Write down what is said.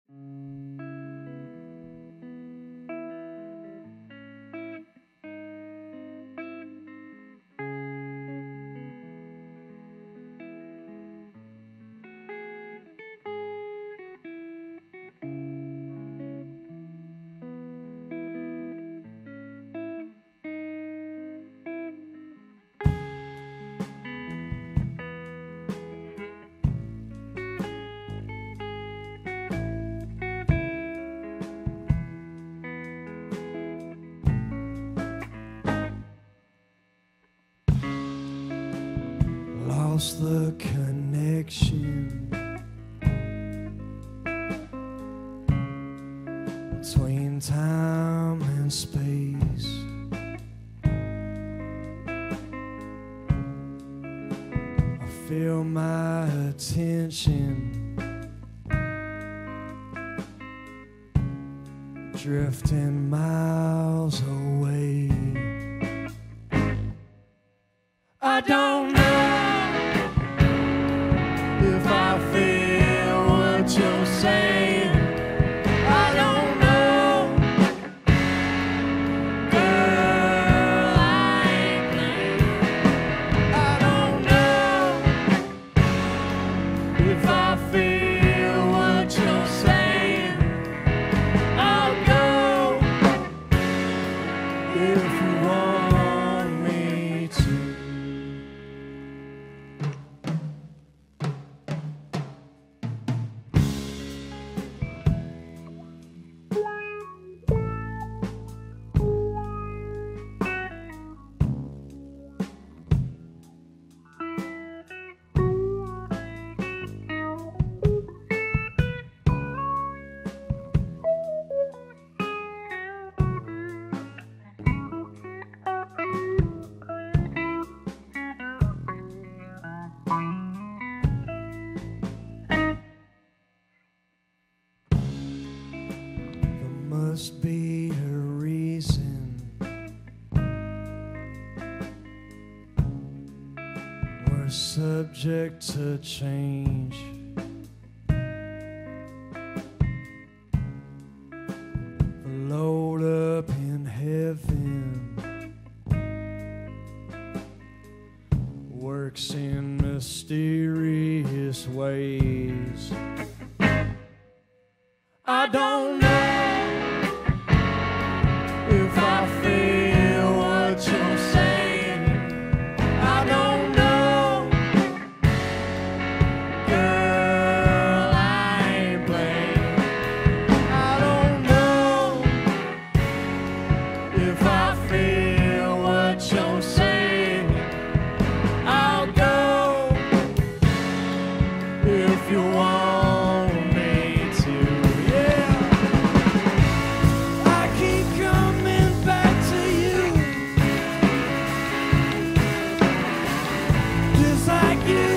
Lost the connection between time and space. I feel my attention drifting miles away. I don't know if I feel what you're saying. I don't know, girl, I ain't playing. I don't know if I feel what you're saying. I'll go if you want me to. Must be a reason we're subject to change. Float up in heaven, works in mysterious ways. I don't know if I feel what you're saying. I don't know, girl, I ain't playing. I don't know if I feel what you're saying. I'll go if you want me to. Yeah, I keep coming back to you, just like you.